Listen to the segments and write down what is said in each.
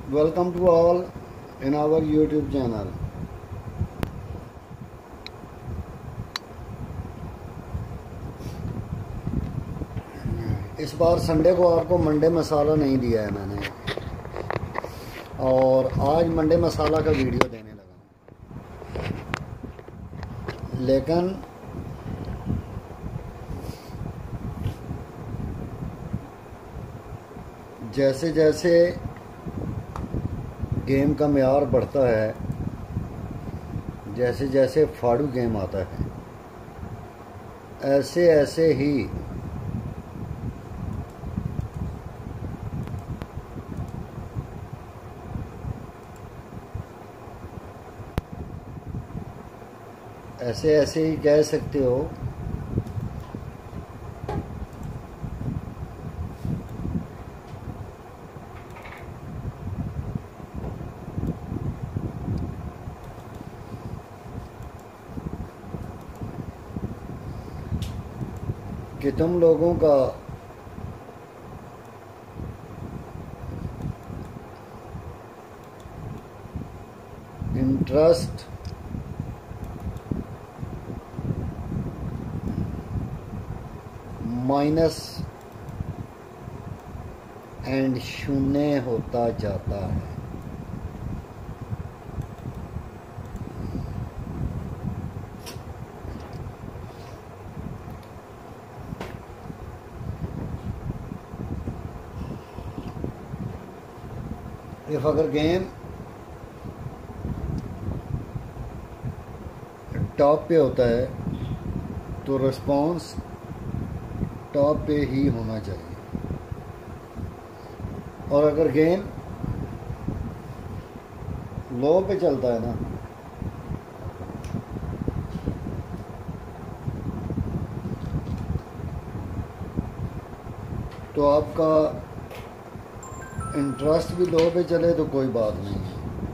Welcome to all in our YouTube channel. इस बार Sunday को आपको मंडे मसाला नहीं दिया है मैंने, और आज मंडे मसाला का वीडियो देने लगा। लेकिन जैसे जैसे गेम का म्यार बढ़ता है, जैसे जैसे फाड़ू गेम आता है, ऐसे ऐसे ही कह सकते हो कि तुम लोगों का इंटरेस्ट माइनस एंड शून्य होता जाता है। इफ अगर गेम टॉप पे होता है तो रिस्पॉन्स टॉप पे ही होना चाहिए, और अगर गेम लो पे चलता है ना, तो आपका इंटरेस्ट भी लो पे चले तो कोई बात नहीं है।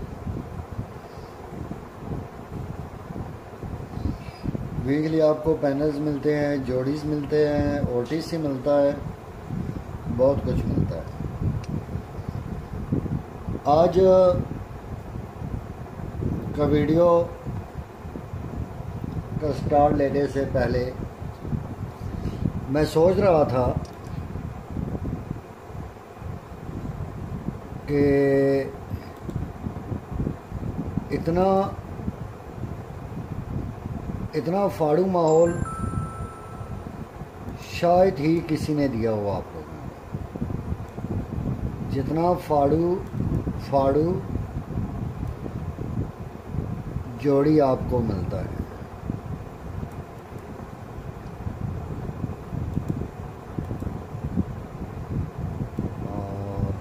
वीकली आपको पैनल्स मिलते हैं, जोड़ीज मिलते हैं, ओटीसी मिलता है, बहुत कुछ मिलता है। आज का वीडियो का स्टार्ट लेने से पहले मैं सोच रहा था कि इतना फाड़ू माहौल शायद ही किसी ने दिया हो आप लोगों को, जितना फाड़ू जोड़ी आपको मिलता है। और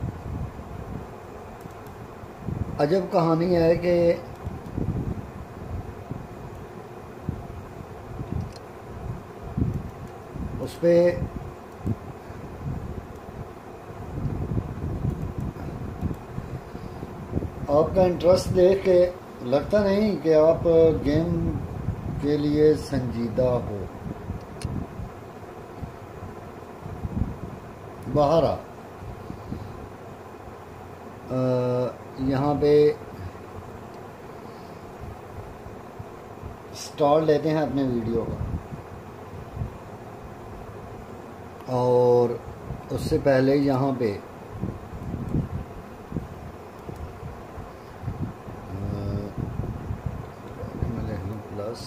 अजब कहानी है कि उस पे आपका इंटरेस्ट देख के लगता नहीं कि आप गेम के लिए संजीदा हो। बाहर यहाँ पे स्टार्ट लेते हैं अपने वीडियो का, और उससे पहले यहाँ पे मैं लिख लूँ प्लस,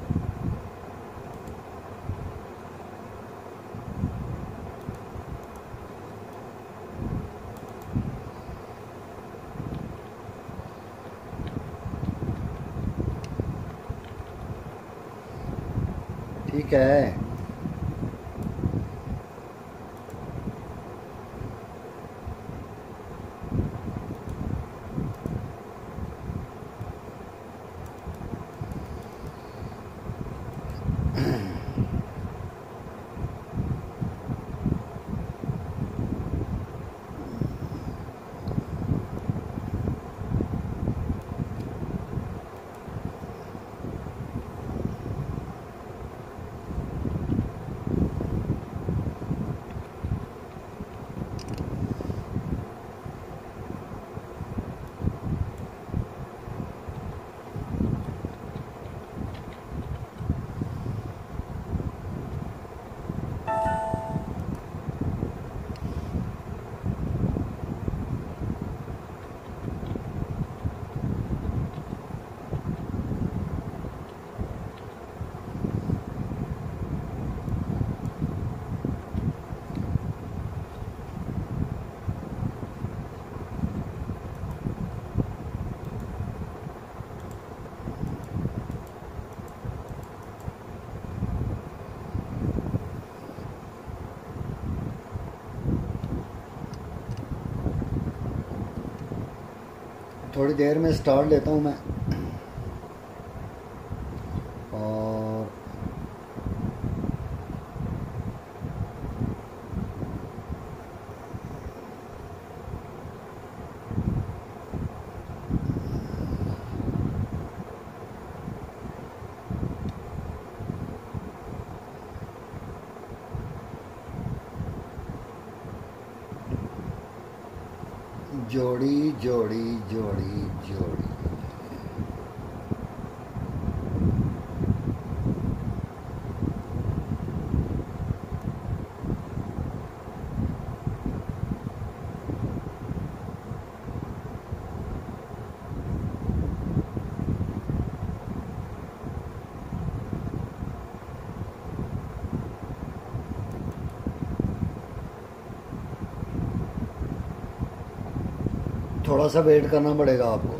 ठीक है। थोड़ी देर में स्टार्ट लेता हूँ मैं। और जोड़ी जोड़ी जोड़ी जोड़ी। थोड़ा सा वेट करना पड़ेगा आपको।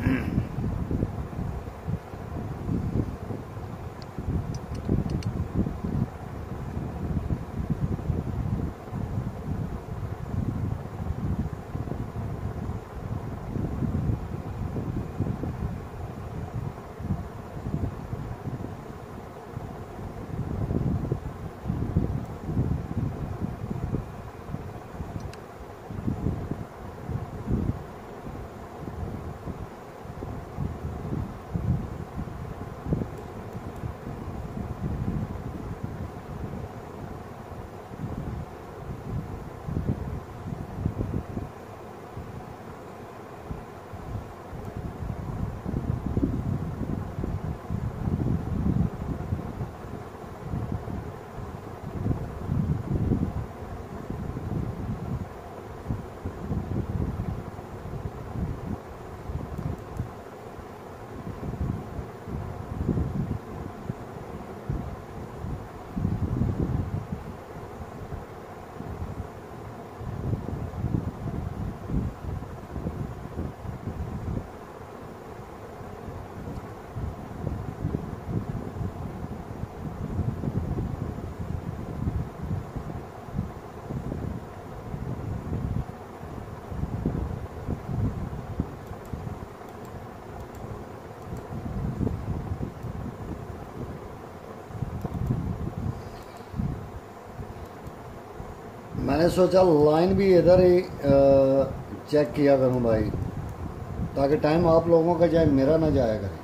मैंने सोचा लाइन भी इधर ही चेक किया करूं भाई, ताकि टाइम आप लोगों का जाए, मेरा ना जाया करे।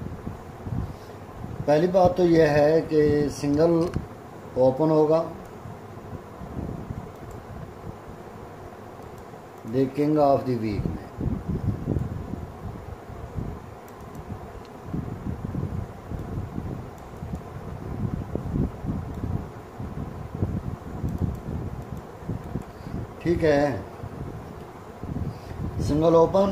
पहली बात तो यह है कि सिंगल ओपन होगा the king of the week में। ठीक है, सिंगल ओपन,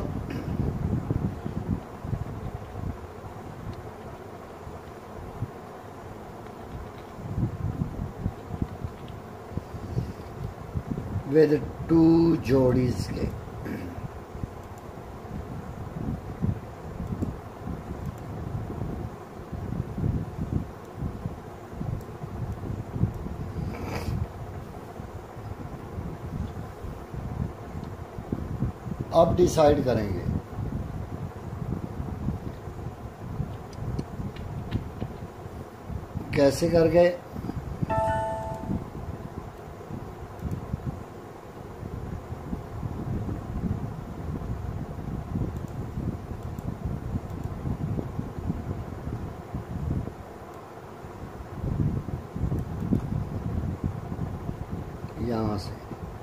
विद 2 जोड़ीज के। अब डिसाइड करेंगे कैसे करके यहाँ से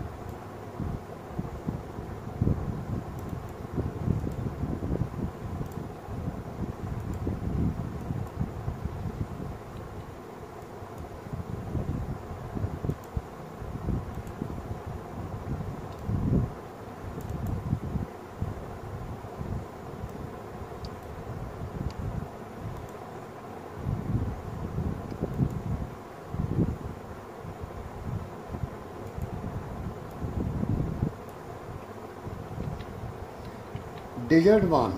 डिजिट 1,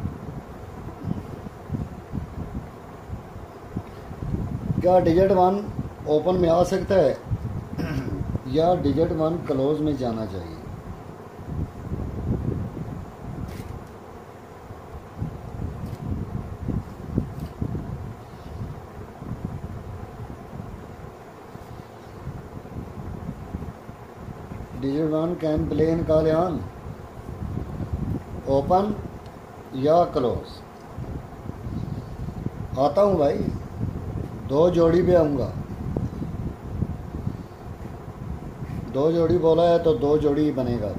क्या डिजिट 1 ओपन में आ सकता है या डिजिट 1 क्लोज में जाना चाहिए? Digit 1 can play in Kalyan open या क्लोज। आता हूँ भाई, 2 जोड़ी पे आऊँगा। 2 जोड़ी बोला है तो 2 जोड़ी ही बनेगा।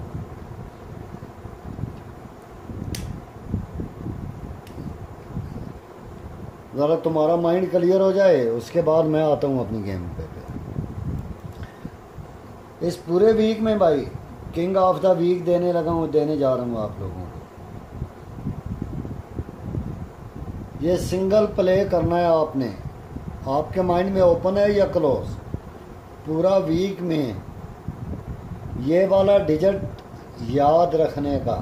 ज़रा तुम्हारा माइंड क्लियर हो जाए, उसके बाद मैं आता हूँ अपनी गेम पे। इस पूरे वीक में भाई किंग ऑफ द वीक देने जा रहा हूँ आप लोगों को। ये सिंगल प्ले करना है आपने, आपके माइंड में ओपन है या क्लोज। पूरा वीक में ये वाला डिजिट याद रखने का।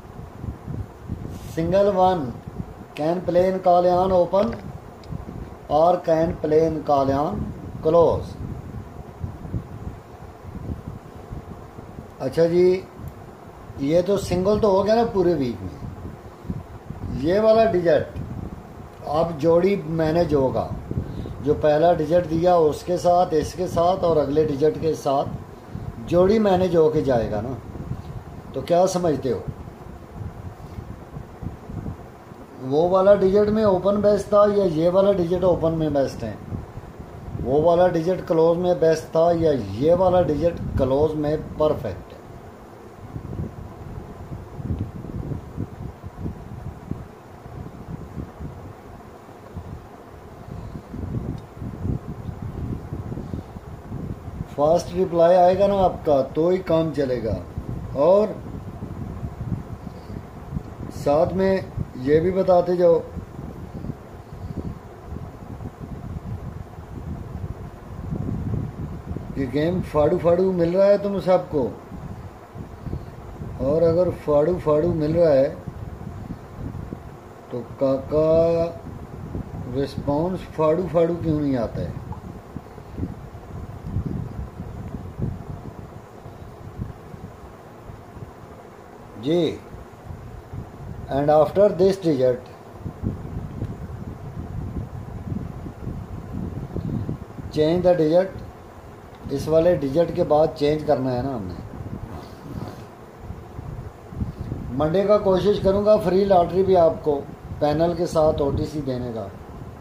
Single 1 can play in Kalyan open और can play in Kalyan close. अच्छा जी, ये तो सिंगल तो हो गया ना पूरे वीक में। ये वाला डिजिट अब जोड़ी मैनेज होगा। जो पहला डिजिट दिया उसके साथ, इसके साथ और अगले डिजिट के साथ जोड़ी मैनेज होके जाएगा ना। तो क्या समझते हो, वो वाला डिजिट में ओपन बेस्ट था या ये वाला डिजिट ओपन में बेस्ट है? वो वाला डिजिट क्लोज में बेस्ट था या ये वाला डिजिट क्लोज में परफेक्ट है? फास्ट रिप्लाई आएगा ना आपका तो ही काम चलेगा। और साथ में ये भी बताते जाओ कि गेम फाड़ू फाड़ू मिल रहा है तुम सबको। और अगर फाड़ू फाड़ू मिल रहा है तो काका रिस्पॉन्स फाड़ू फाड़ू क्यों नहीं आता है? जी, and after this digit change the digit. इस वाले डिजिट के बाद चेंज करना है ना हमने। मंडे का कोशिश करूंगा फ्री लॉटरी भी आपको पैनल के साथ ओटीसी देने का।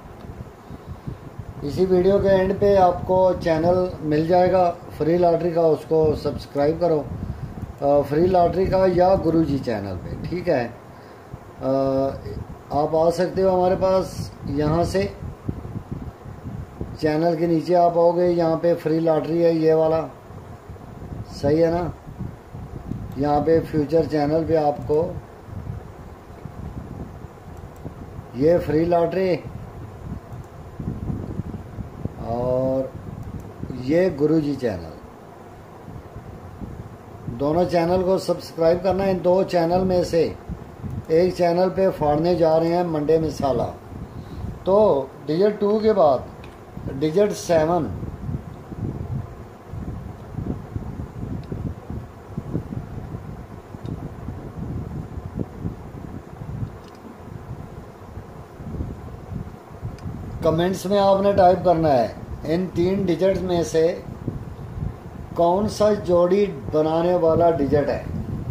इसी वीडियो के एंड पे आपको चैनल मिल जाएगा फ्री लॉटरी का, उसको सब्सक्राइब करो फ्री लॉटरी का या गुरुजी चैनल पे, ठीक है। आप आ सकते हो हमारे पास यहाँ से, चैनल के नीचे आप आओगे, यहाँ पे फ्री लॉटरी है ये वाला, सही है ना। यहाँ पे फ्यूचर चैनल पे आपको ये फ्री लॉटरी और ये गुरुजी चैनल, दोनों चैनल को सब्सक्राइब करना है। इन 2 चैनल में से एक चैनल पे फाड़ने जा रहे हैं मंडे मिसाला। तो डिजिट 2 के बाद डिजिट 7 कमेंट्स में आपने टाइप करना है इन 3 डिजिट्स में से कौन सा जोड़ी बनाने वाला डिजिट है।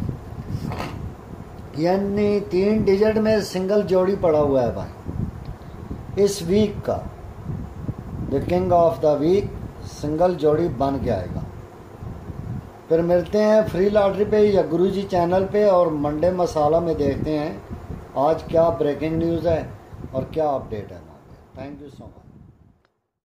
यानी 3 डिजिट में सिंगल जोड़ी पड़ा हुआ है भाई इस वीक का। The king of the week single जोड़ी बन के आएगा। फिर मिलते हैं फ्री लॉटरी पे या गुरुजी चैनल पे, और मंडे मसाला में देखते हैं आज क्या ब्रेकिंग न्यूज़ है और क्या अपडेट है। Thank you so much.